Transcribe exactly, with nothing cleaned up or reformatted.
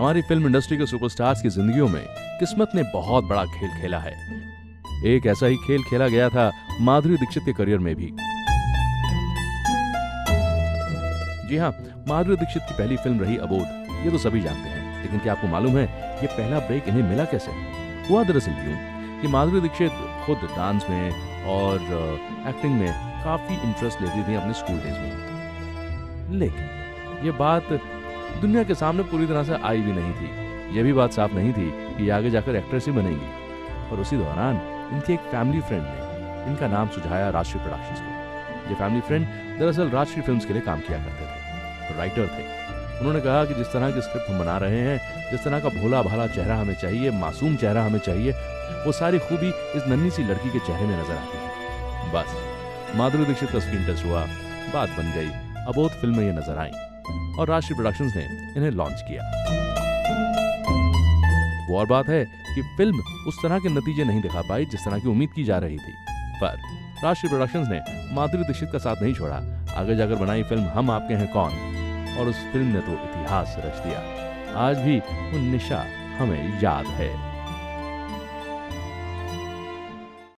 हमारी film industry के superstars की जिंदगियों में किस्मत ने बहुत बड़ा खेल खेला है। एक ऐसा ही खेल खेला गया था माधुरी दीक्षित के करियर में भी। जी हाँ, माधुरी दीक्षित की पहली फिल्म रही अबोध, ये तो सभी जानते हैं। लेकिन क्या आपको मालूम है ये पहला ब्रेक इन्हें मिला कैसे? हुआ दरअसल यूं कि माधुरी दीक्षित खुद डांस में और एक्टिंग में काफी इंटरेस्ट लेती थी अपने स्कूल डेज में। लेकिन ये बात दुनिया के सामने पूरी तरह से आई भी नहीं थी। यह भी बात साफ नहीं थी कि आगे जाकर एक्ट्रेस ही बनेंगी। और उसी दौरान इनके एक फैमिली फ्रेंड ने इनका नाम सुझाया राजश्री प्रोडक्शंस को। ये फैमिली फ्रेंड दरअसल राजश्री फिल्म्स के लिए काम किया करते थे, राइटर थे। उन्होंने कहा कि जिस तरह की स्क्रिप्ट हम बना रहे हैं, जिस तरह का भोला भाला चेहरा हमें चाहिए, मासूम चेहरा हमें चाहिए, वो सारी खूबी इस नन्ही सी लड़की के चेहरे में नजर आती है। बस माधुरी दीक्षित का स्क्रीन टेस्ट हुआ, बात बन गई, अबोध फिल्म में ये नजर आई और राजश्री प्रोडक्शंस ने इन्हें लॉन्च किया। वो और बात है कि फिल्म उस तरह के नतीजे नहीं दिखा पाई जिस तरह की उम्मीद की जा रही थी। पर राजश्री प्रोडक्शंस ने माधुरी दीक्षित का साथ नहीं छोड़ा। आगे जाकर बनाई फिल्म हम आपके हैं कौन, और उस फिल्म ने तो इतिहास रच दिया। आज भी वो निशा हमें याद है।